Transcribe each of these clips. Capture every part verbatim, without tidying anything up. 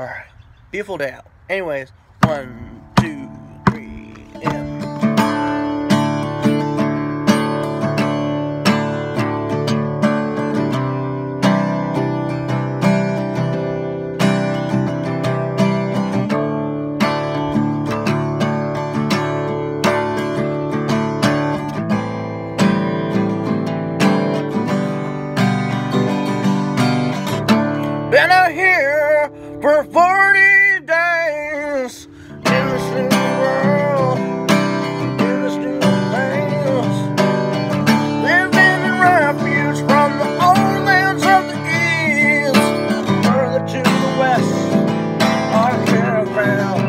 Alright. Beautiful day out. Anyways, one, two, three, and... Been out here for forty days in this new world, in this new place, living in refuge from the old lands of the east, further to the west, our caravan.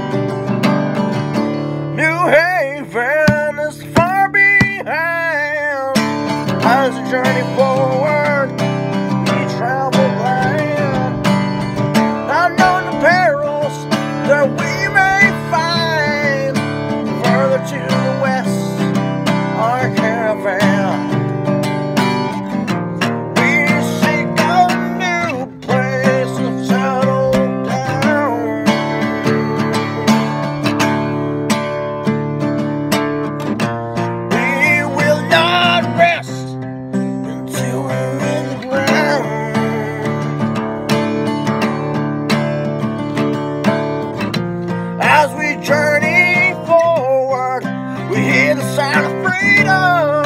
New Haven is far behind, as a journey forward we travel blind. Perils that we may find further to the west, our caravan. We seek a new place to settle down. We will not rest until we're in the ground. As we journey forward, we hear the sound of freedom.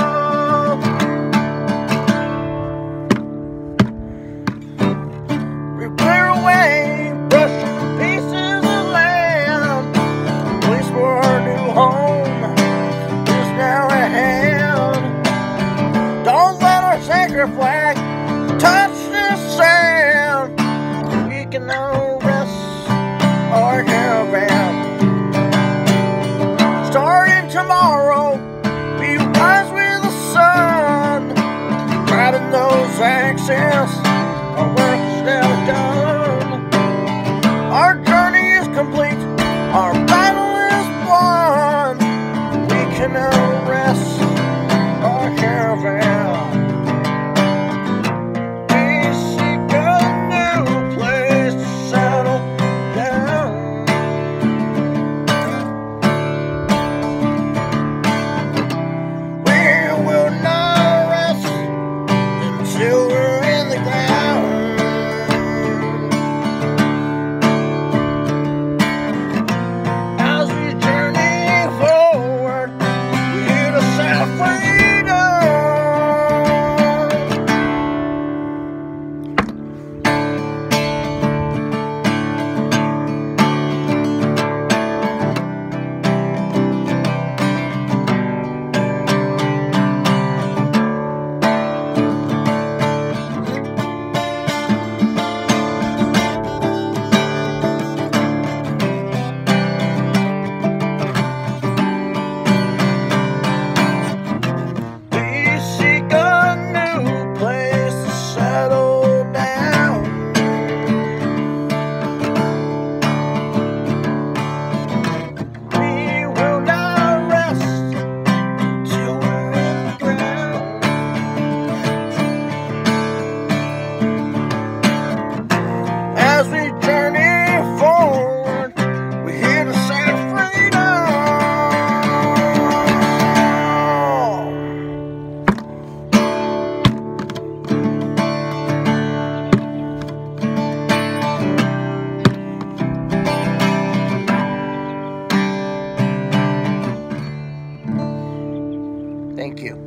We clear away brush pieces of land. The place for our new home is now at hand. Don't let our sacred flag touch the sand. We can now rest our caravan. Starting tomorrow, we rise with the sun. Riding those axes, our work is never done. Our journey is complete, our battle is won. We can now rest our caravan. We seek a new place to settle down. Till we're in the ground. As we journey forward, we hear the sound of freedom. As we journey forward, we hear the sound of freedom. Thank you.